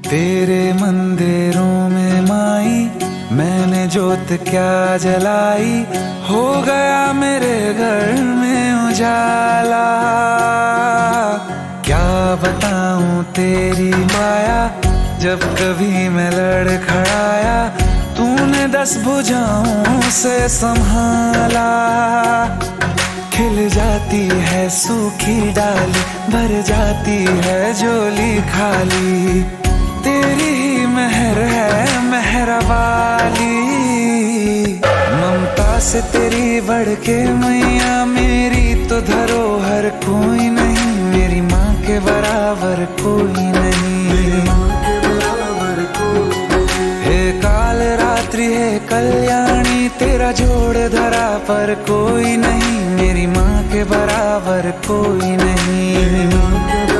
तेरे मंदिरों में माई मैंने जोत क्या जलाई, हो गया मेरे घर में उजाला। क्या बताऊं तेरी माया, जब कभी मैं लड़खड़ाया तूने 10 भुजाओं से संभाला। खिल जाती है सूखी डाली, भर जाती है झोली खाली, तेरी ही मेहर है मेहरा वाली। ममता से तेरी बढ़ के मैया मेरी तो धरोहर कोई नहीं, मेरी माँ के बराबर कोई नहीं। हे काल रात्रि हे कल्याणी, तेरा जोड़ धरा पर कोई नहीं, मेरी माँ के बराबर कोई नहीं।